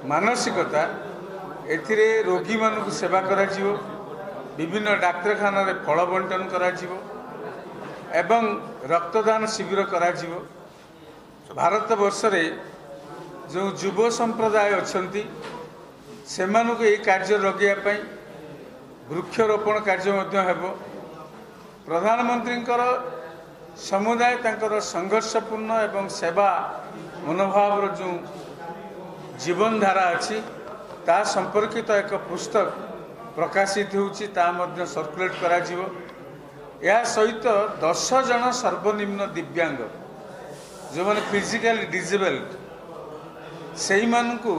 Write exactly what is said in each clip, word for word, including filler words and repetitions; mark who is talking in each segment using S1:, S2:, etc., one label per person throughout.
S1: मानसिकता एथिरे रोगी मानक सेवा करा जीवो विभिन्न डाक्तरखाना रे फल बंटन करा जीवो एवं रक्तदान शिविर करा जीवो। भारत वर्ष रे जो युव संप्रदाय अछंती सेमानक ए कार्य लगे पई वृक्षरोपण कार्य मध्य हेबो। प्रधानमंत्री समुदाय तंकर संघर्षपूर्ण एवं सेवा मनोभाव जो जीवन धारा अच्छी ता संपर्कित एक पुस्तक प्रकाशित होउची ता मध्य सर्कुलेट करा जीवो। या सहित दस जन सर्वनिम्न दिव्यांग जो माने फिजिकली डिजेबल्ड सेही मानकु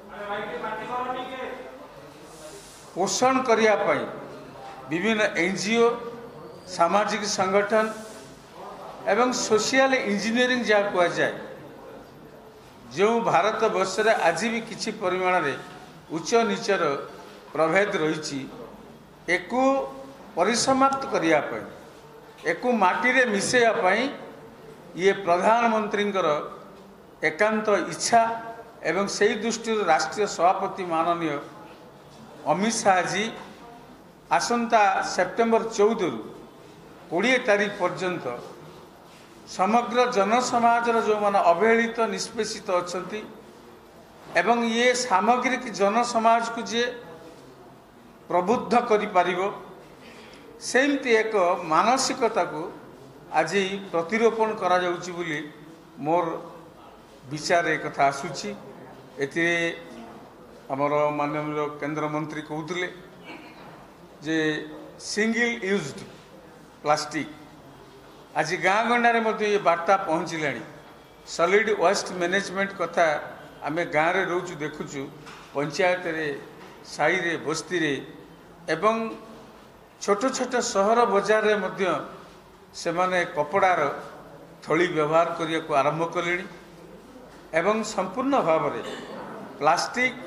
S1: पोषण करिया पई विभिन्न एनजीओ सामाजिक संगठन एवं सोशल इंजीनियरिंग जहाँ कह जाए जो भारत वर्ष रे आज भी किसी परिमाण रे उच्च नीचर प्रभेद रही एकु परिसमाप्त करिया पई एकु माटी रे मिसेया पई ये प्रधानमंत्री एकांत इच्छा एवं से दृष्टि राष्ट्रीय सभापति माननीय अमित शाह जी आसंता सेप्टेम्बर चौदह रु कोड़े तारीख पर्यंत समग्र जनसमाज जो मान अवहेलित निष्पेषित अच्छा एवं ये सामग्रिक जनसमाज को जे प्रबुद्ध करिपारिबो सेमती एक मानसिकता को आज प्रतिरोपण करा जाउची बोली मोर विचार एक कथा आसुची। एते हमर माननीय केंद्र मंत्री कहउतले जे सिंगल यूज्ड प्लास्टिक आज गाँ गंडारे मध्य ये वार्ता पहुँचलानी। सॉलिड वेस्ट मैनेजमेंट कथा आमे गाँव रे रोचु देखुचु पंचायत रे साई रे बस्ती रे एवं छोट छोट सहर बजार रे मध्य से माने कपड़ार थली व्यवहार करिया को आरंभ कलेनी एवं संपूर्ण भाव रे प्लास्टिक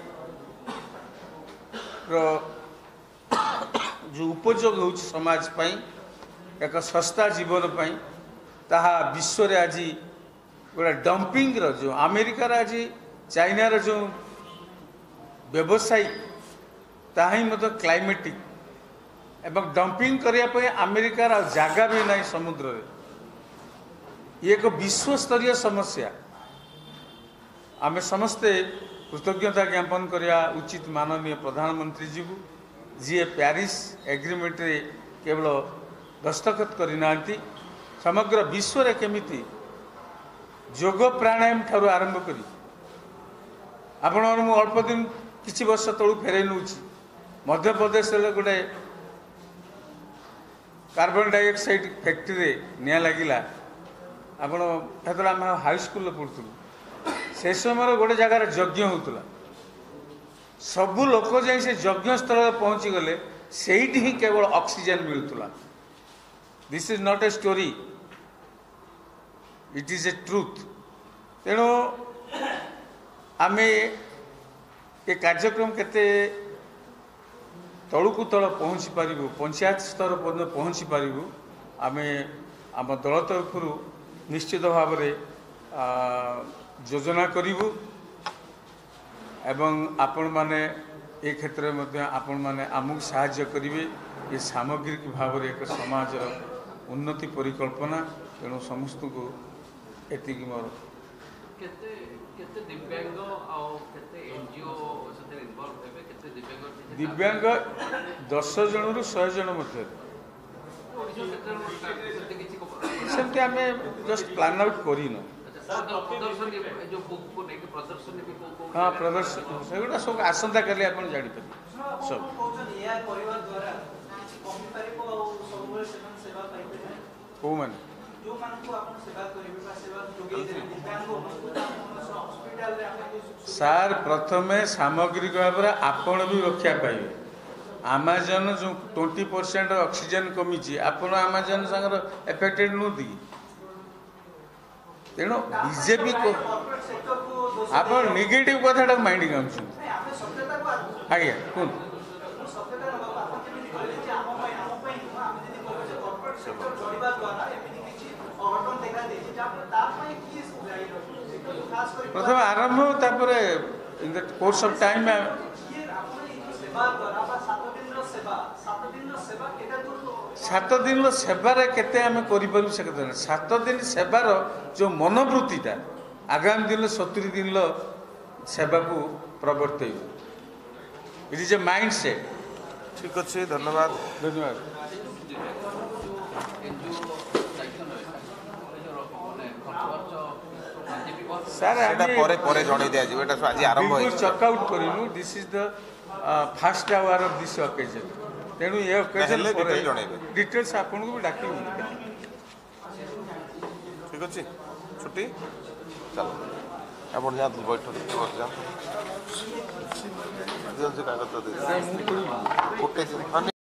S1: रो जो उपयोग हो समाज पई एक सस्ता जीवन पई ताहा विश्व रे आज गोटे डंपिंग रो जो अमेरिका रे आज चाइना रे जो व्यवसायी ताही मत क्लाइमेटिक एवं डंपिंग करिया पई अमेरिका रा जागा भी नहीं समुद्र रे ये एक विश्व स्तरीय समस्या आमे समस्ते कृतज्ञता ज्ञापन करिया उचित माननीय प्रधानमंत्री जी को जी पेरिस एग्रीमेंट रे केवल दस्तखत करना समग्र विश्व रे केमिति योग प्राणायाम ठारू आरंभ करी आपण मु अल्प दिन किछि वर्ष तळु फेरे नउछि मध्य प्रदेश रे गोटे कार्बन डाइऑक्साइड फैक्ट्री रे निया लागिला। आपण हेतला हम हाई स्कूल रे पढुथुलु से समय गोटे जगार यज्ञ होउतला सबु लोक जाई से यज्ञ स्थल पहुँची गले सेठी ही केवल ऑक्सीजन मिलुतला। This is not a story it is a truth. तेणु आमे ये कार्यक्रम केते तलुकु तल पहुँची पारिबु पंचायत स्तर पर पहुँची पारिबु आमे आम दल तरफ निश्चित भाव रे योजना करिबु एवं आपण माने ए क्षेत्र में आपण माने आमुक साहाय्य करिवे ये सामग्रिक भाव रे एक समाज उन्नति परिकल्पना। तेणु समस्त को एति मोर
S2: केते केते दिव्यांग आ केते एनजीओ सते इन्वॉल्व हेबे केते दिव्यांग
S1: दिव्यांग दस जन रु सौ जन मध्य सेमती आमे जस्ट प्लान आउट करिनो। हाँ प्रदर्शन से सब आसंता कले आप जापर सब कौ मान सार प्रथमे सामग्रिक भाव आपण भी रक्षा पाइबे। आमाजन जो ट्वेंटी परसेंट ऑक्सीजन कमी आपण आमाजन संगर एफेक्टेड नुहति कि तेणु बीजेपी को आप नेगेटिव कथा माइंड गाँव आज्ञा कौन प्रथम आरंभ तापर in the course of time I, सात दिन सेवार केते आम कर सात दिन सेवार जो मनोवृत्तिटा आगामी दिन सतुरी दिन सेवा को प्रवर्त it is a mindset.
S3: ठीक अच्छे धन्यवाद
S1: धन्यवाद। सर चेकआउट करूँ this is the fast hour of this occasion तेणु ये ओकेजन डिटेल्स आपन को भी डाक
S3: ठीक अच्छे छुट्टी चलो आप जातु बैठक जातु कागज